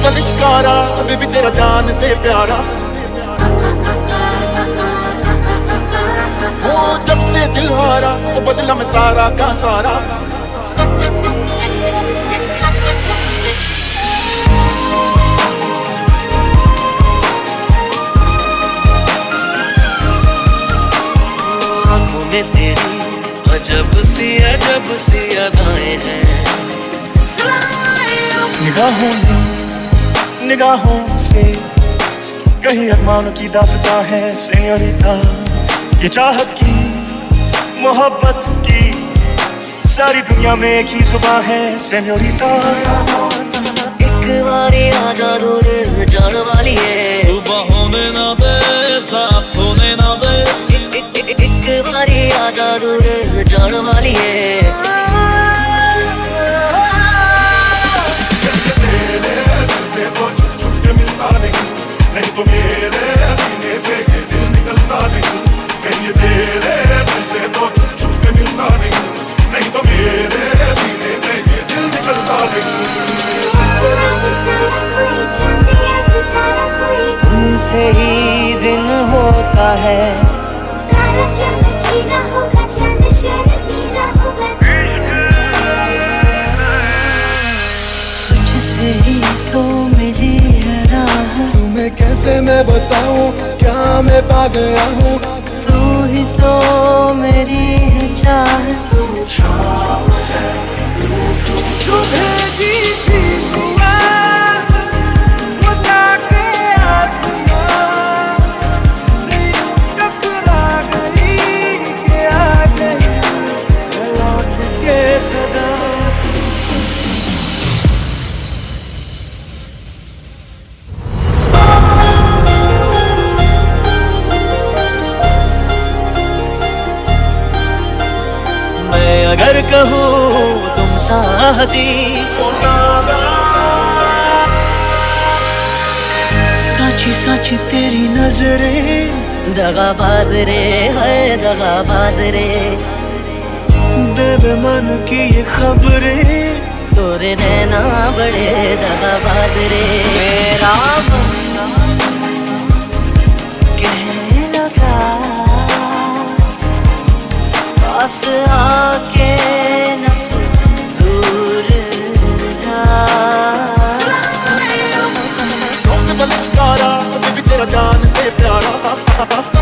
का लिशकारा, अभी भी तेरा जान से प्यारा। वो जब से दिल हारा, वो बदला मैं सारा का सारा। आँखों में तेरी अजब सी अदाएं हैं। निगाहों से कहीं अरमानों की दास्तां है सेñorita। ये चाहत की मोहब्बत की सारी दुनिया में एक ही जुबान है सेñorita। एक बारी आजा दूर जान वाली है, सुबह होने ना दे साफ होने ना दे। एक बारी आजा दूर जान वाली है। नहीं तो मेरे सीने से ये दिल निकलता नहीं, कहीं तेरे दिल से तो छुप छुप के मिलता नहीं। नहीं तो मेरे सीने से ये दिल निकलता नहीं। तुमसे ही दिन होता है, तुझसे ही तो मिली है राह। तुम्हें कैसे मैं बताऊं क्या मैं पा गया हूँ। तू ही तो मेरी है चाह। जो भेजी थी दुआ वो जाके आसमां से टकरा गई के आ गई लौट के सदा। अगर कहूँ तुम सा हंसी, साची साची तेरी नजरें, दगाबाज रे है दगाबाज रे। बेबे मन की ये खबरें, तोरे नैना बड़े दगाबाज रे। मेरा कहने लगा पास आके न दूर जा। वो का लिशकारा, अभी भी तेरा जान से प्यारा।